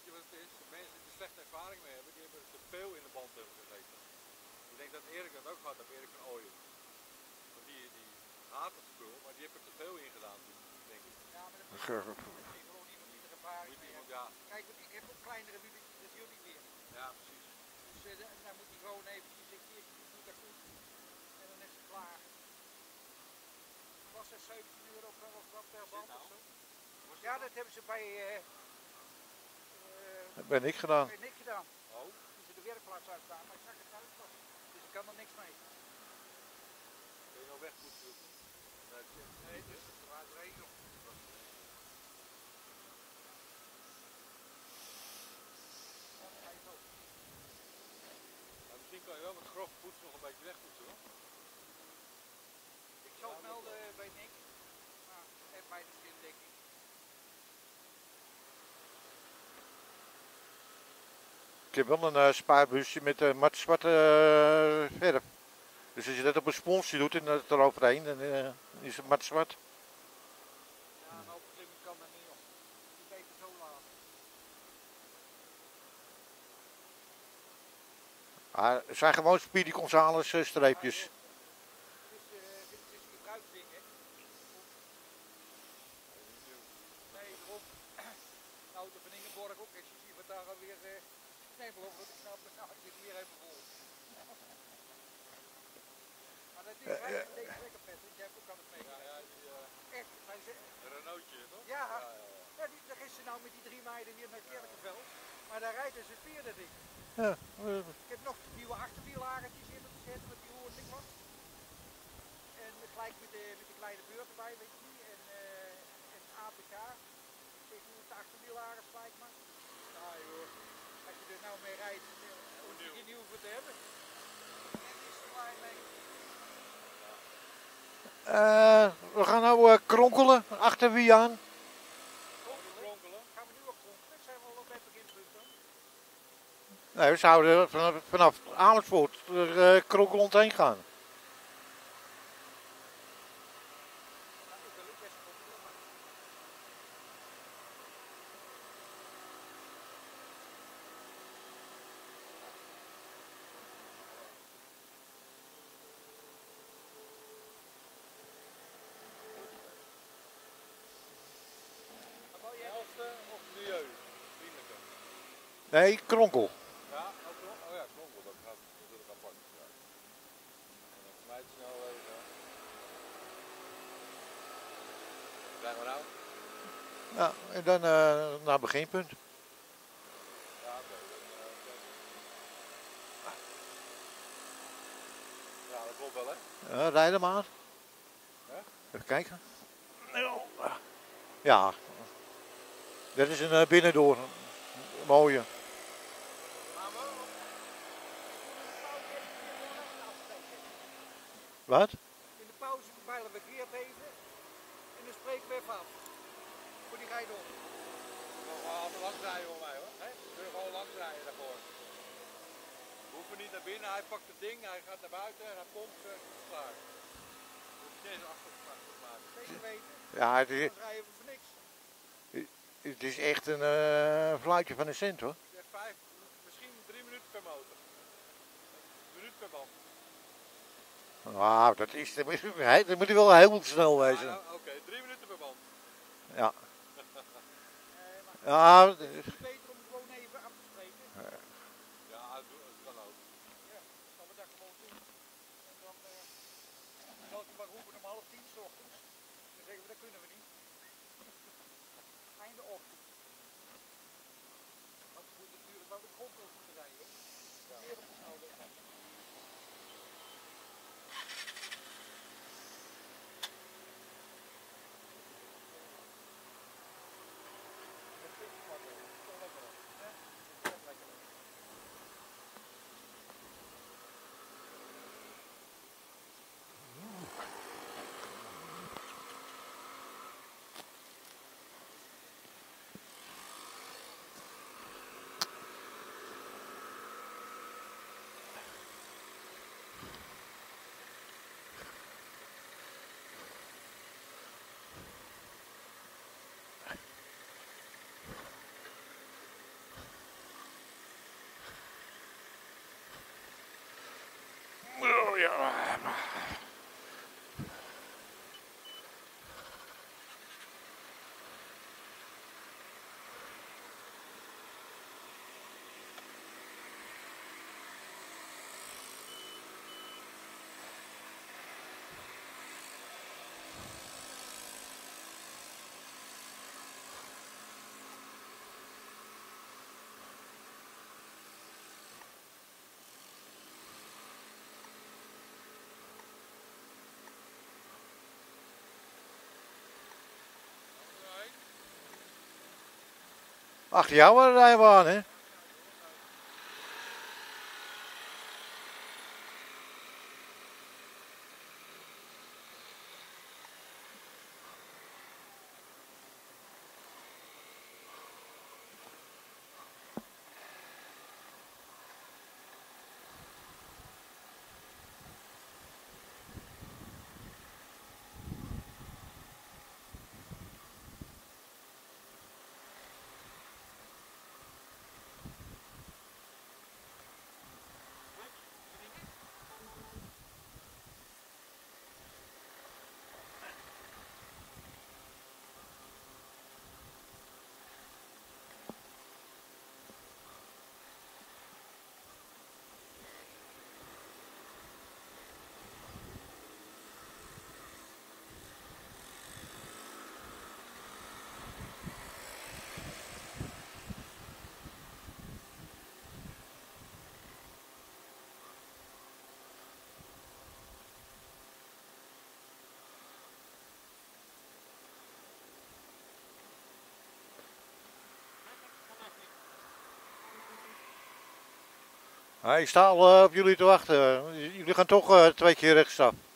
weet je wat het is? De mensen die er slechte ervaring mee hebben, die hebben te veel in de band hebben gezeten. Ik denk dat Erik dat ook gehad heeft, Erik van Ooyen. Want die haat het spul, maar die heeft er te veel in gedaan toen, denk ik. Ja, maar dat is gewoon iemand die er ervaring mee heeft. Ja, Kijk, want ik heb ook kleinere wielen, dat is heel niet meer. ja, precies. Dus dan moet hij gewoon eventjes, ik doe dat goed. En dan is het klaar. Was er 17 euro of wat per band of zo? Ja, dat hebben ze bij Dat ben ik gedaan. Nick gedaan. Oh, Toen ze de werkplaats uitstaan, maar ik zag het thuis pas. Dus ik kan er niks mee. ben je nou wegpoetsen of niet? Nee, dus het was regen. Maar misschien kan je wel met grof poetsen nog een beetje wegpoetsen, hoor. Ik zal het melden bij Nick. Maar heeft mij de zin, denk ik. Ik heb wel een spaarbusje met mat zwarte verf. Dus als je dat op een sponsje doet en dat eroverheen, dan is het mat zwart. Ja, een hoop klimmen kan er niet op. Die beter zo laten. Ah, het zijn gewoon Speedy Gonzales streepjes. Dit is een gebruiksding, hè? Nee, erop. De auto van Ingeborg ook. Als je ziet wat daar alweer... Nee, beloof dat ik snap, nou, ik zit hier even vol. Maar dat is eigenlijk deze lekker vet, want jij hebt ook al het mee. Ja, Echt, hij zegt... een Renaultje, toch? Ja, ja daar is ze nou met die 3 meiden hier naar Kerkenveld. Maar daar rijden ze weer dat ding. Ja, Ik heb nog nieuwe achterwielhagertjes in moeten zetten, want die hoorde ik wat. En gelijk met de kleine beurt erbij, weet je niet. En APK. Ik zeg, hoe het achterwielhagers gelijk maar. Nou joh, als je er nou mee rijdt, hoef je geen nieuw voor te hebben. En is er klaar mee. we gaan nou kronkelen, achter wie aan. Kronkelen. Gaan we nu ook kronkelen? Zijn we al op het beginpunt dan? Nee, we zouden vanaf Amersfoort er kronkelend heen gaan. Nou, ik wil ook best kronkelen, maar... Wat wou jij? Helfte of milieu? Vriendelijke. Nee, kronkel. Ja, ook nog? Oh ja, kronkel, dat gaat natuurlijk apart. Ja. En dan smijt snel even. Zijn we nou? Ja, en dan naar het beginpunt. Ja, oké. Ja, dat klopt wel, hè? Rijden maar. Ja? Even kijken. Ja, dit is een binnendoor. Een mooie. Gaan we op? In de pauze even afspreken. Wat? In de pauze bellen we Geert even. En dan spreken we even af. Voor die rijden op. We gaan altijd langs rijden voor mij, hoor. We kunnen gewoon langs rijden daarvoor. We hoeven niet naar binnen, hij pakt het ding, hij gaat naar buiten, hij pompt, het is klaar. Dus het is achter maken. Zeker weten. Ja, Dan rijden we voor niks. het is echt een fluitje van een cent hoor. Ja, 5, misschien 3 minuten per motor. Een minuut per band. Nou, dat moet wel heel snel wezen. Ja, oké, 3 minuten per band. Ja. Maar Ja, het is niet beter om gewoon even af te spreken. Ja, het kan ook. Ja, dan we dat gewoon doen. En dan zal ik hem maar roepen om 9:30 's ochtends. Dan zeggen we, dat kunnen we niet. Einde ochtend. Want we moeten natuurlijk wel de grond op moeten rijden. Weer op de snelweg. Dat vind ik makkelijk. Dat is wel lekker. Ja, dat is lekker. Achter jou rijden we aan, hè? Ik sta al op jullie te wachten. Jullie gaan toch 2 keer rechtsaf.